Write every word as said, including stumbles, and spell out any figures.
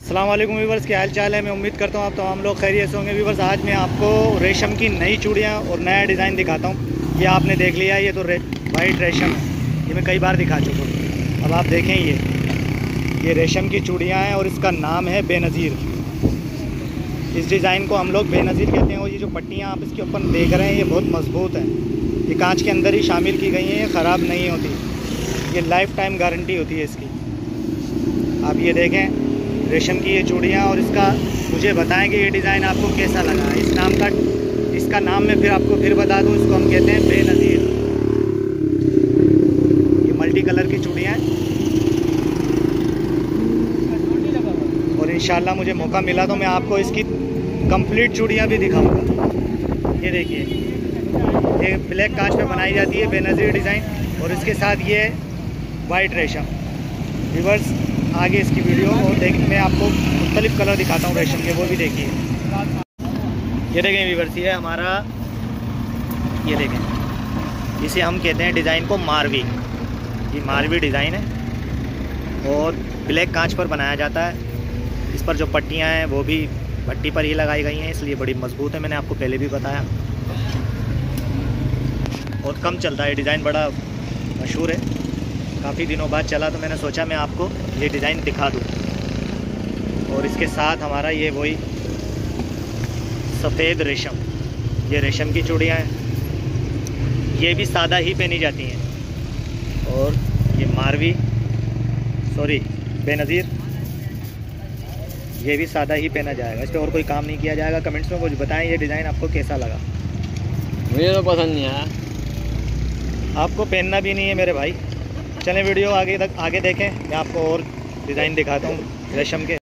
अस्सलाम वालेकुम व्यूवर्स, क्या हाल चाल है। मैं उम्मीद करता हूँ आप तमाम लोग खैरियत से होंगे। व्यूवर्स, आज मैं आपको रेशम की नई चूड़ियाँ और नया डिज़ाइन दिखाता हूँ। ये आपने देख लिया, ये तो रे, वाइट रेशम है, ये मैं कई बार दिखा चुका हूँ। अब आप देखें, ये ये रेशम की चूड़ियाँ हैं और इसका नाम है बेनज़ीर। इस डिज़ाइन को हम लोग बेनज़ीर कहते हैं। और ये जो पट्टियाँ आप इसके ऊपर देख रहे हैं, ये बहुत मजबूत हैं। ये कांच के अंदर ही शामिल की गई हैं, ये ख़राब नहीं होती। ये लाइफ टाइम गारंटी होती है इसकी। आप ये देखें, रेशम की ये चूड़ियाँ, और इसका मुझे बताएं कि ये डिज़ाइन आपको कैसा लगा। इस नाम का इसका नाम मैं फिर आपको फिर बता दूं, इसको हम कहते हैं बेनज़ीर। ये मल्टी कलर की चूड़ियाँ हैं और इंशाल्लाह मुझे मौका मिला तो मैं आपको इसकी कंप्लीट चूड़ियाँ भी दिखाऊंगा। ये देखिए, ये ब्लैक कांच पे बनाई जाती है बेनज़ीर डिज़ाइन, और इसके साथ ये वाइट रेशम। व्यूअर्स, आगे इसकी वीडियो और देख मैं आपको मुख्तलिफ कलर दिखाता हूँ रेशम के, वो भी देखिए। ये देखें व्यूअर्स, ये हमारा, ये देखें, इसे हम कहते हैं डिज़ाइन को मारवी। ये मारवी डिज़ाइन है और ब्लैक कांच पर बनाया जाता है। इस पर जो पट्टियाँ हैं वो भी भट्टी पर ही लगाई गई हैं, इसलिए बड़ी मजबूत है। मैंने आपको पहले भी बताया। और कम चलता है डिज़ाइन, बड़ा मशहूर है, काफ़ी दिनों बाद चला, तो मैंने सोचा मैं आपको ये डिज़ाइन दिखा दूँ। और इसके साथ हमारा ये वही सफ़ेद रेशम, ये रेशम की चूड़ियाँ हैं। ये भी सादा ही पहनी जाती हैं। और ये मारवी, सॉरी बेनज़ीर, ये भी सादा ही पहना जाएगा। इस पर और कोई काम नहीं किया जाएगा। कमेंट्स में कुछ बताएं ये डिज़ाइन आपको कैसा लगा। मुझे तो पसंद नहीं आया। आपको पहनना भी नहीं है मेरे भाई। चलें वीडियो आगे तक आगे देखें, मैं आपको और डिज़ाइन दिखाता हूँ रेशम के।